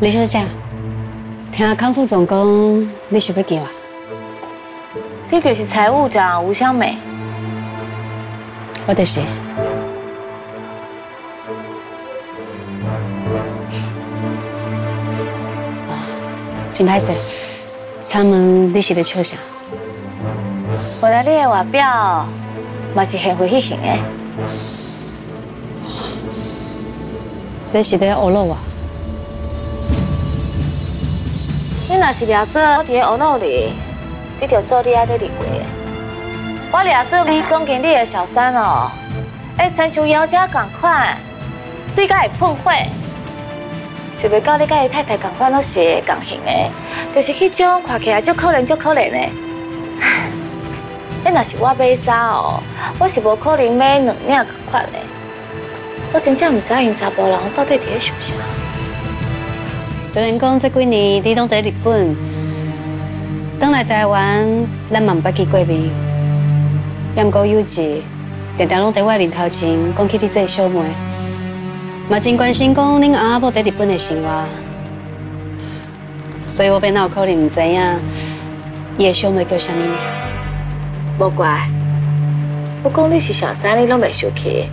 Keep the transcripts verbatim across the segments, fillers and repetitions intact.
李小姐，听康副总讲，你想要见我？ 你就是财务长吴香美。 我就是。真歹势，请问你是咧笑啥？ 原来你的外表嘛是贤惠迄型的。 这是咧唬弄我。 你若是掠做我伫咧唬弄你，你就做你爱得离开的。我掠做你讲经理的小三哦，会亲像妖精共款，水甲会喷火。想袂到你甲伊太太共款拢是共型的，就是迄种看起来足可怜足可怜的。你若是我买衫哦，我是无可能买两领共款的。我真正唔知因查甫人到底伫咧想啥。 虽然讲这几年你拢在日本，返来台湾，咱嘛唔捌见过面。也毋过有志，常常拢在外面头前讲起你这个小妹，嘛真关心讲恁阿某在日本的生活。所以我变哪有可能唔知影伊的小妹叫啥物名？ 无怪，我讲你是小三，你拢袂生气。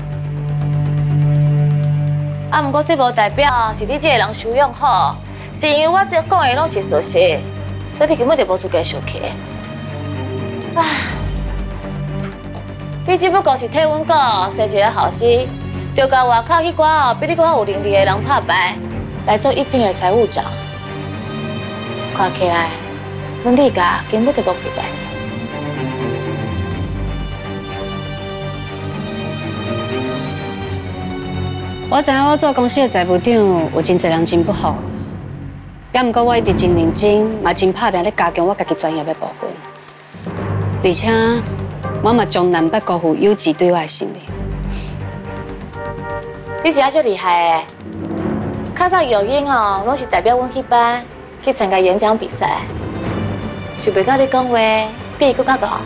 啊，不过这无代表是你这个人修养好，是因为我这讲的拢是事实，所以你根本就无资格生气。啊，你只不过是替阮哥生一个后生，就甲外口迄寡哦比你较有能力的人拍牌，来做一品的财务长。看起来，阮李家根本就无期待。 我知影我做公司的财务长有真侪人真不好，也毋过我一直真认真，嘛真拍拼咧加强我家己专业的部分，而且我嘛从难不辜负友志对我的信任。 你真足厉害的，较早有影哦，拢是代表阮去班去参加演讲比赛，想袂到你讲话比伊更较高。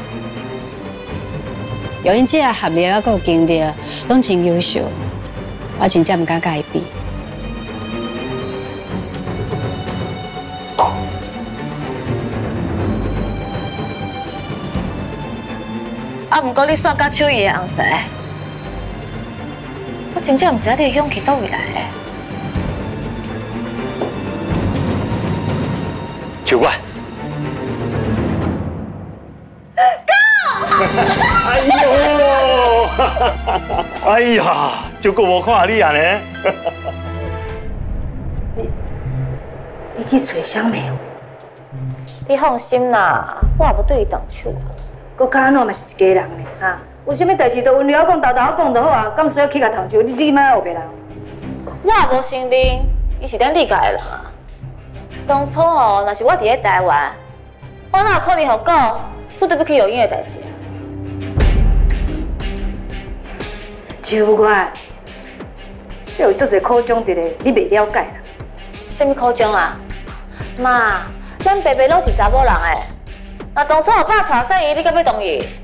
有因这个学历啊，佮有经历，拢真优秀。我真正唔敢甲伊比。 啊，不过你煞甲手艺的红色，我真正唔知你的勇气倒位来的。 球馆。哥！哎呦！哎呀！就顾无看你啊呢！ 你你去找香梅哦？你放心啦，我也无对伊动手。 搁较安怎嘛是一家人呢？哈，有啥物代志都温柔讲、豆豆讲就好啊，敢需要去甲头上？你你莫后别人。 我也无承认，伊是咱李家的人啊。当初哦，若是我伫咧台湾，我哪有可能互狗做对不起有影的代志啊？ 秋月，这有足侪苦衷伫咧，你袂了解啦。 什么苦衷啊？妈，咱爸爸拢是查某人诶，那当初我爸娶生伊，你敢要同意？